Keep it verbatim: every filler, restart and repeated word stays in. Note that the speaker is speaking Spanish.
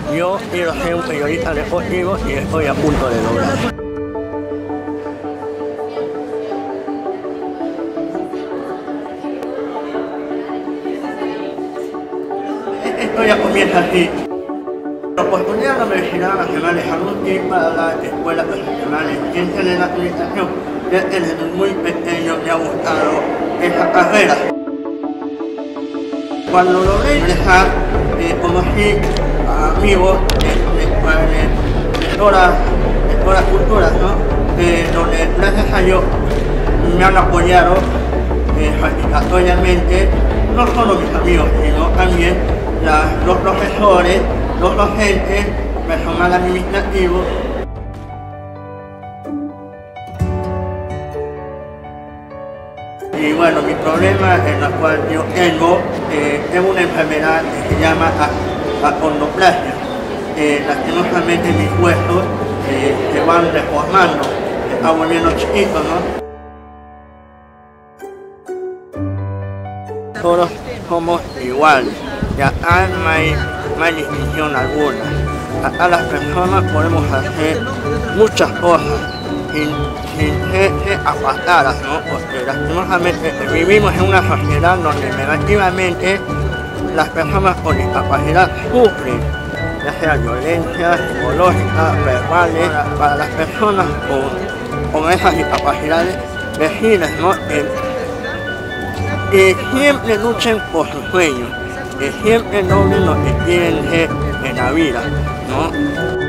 Yo quiero ser un periodista deportivo y estoy a punto de lograrlo. Esto ya comienza así. La oportunidad de la Universidad Nacional de Salud y para la Escuela Profesional en Ciencias de la Administración. Desde muy pequeño me ha gustado esa carrera. Cuando logré ingresar, eh, conocí a amigos de, de, de, de, todas, de todas las culturas, ¿no? Eh, donde gracias a ellos me han apoyado eh, satisfactoriamente, no solo mis amigos, sino también la, los profesores, los docentes, personal administrativo. Y bueno, mi problema en el cual yo tengo eh, es una enfermedad que se llama achondroplasia. Eh, lastimosamente mis huesos eh, se van deformando, se están volviendo chiquitos, ¿no? Todos somos iguales, y acá no hay, no hay distinción alguna. Acá las personas podemos hacer muchas cosas sin, sin ser, ser apartadas, ¿no? Porque lastimosamente vivimos en una sociedad donde negativamente las personas con discapacidad sufren, ya sea violencia psicológica, verbales, para, para las personas con, con esas discapacidades, decirles, ¿no? Que, que siempre luchen por sus sueños, que siempre logren lo que quieren ser en la vida, ¿no?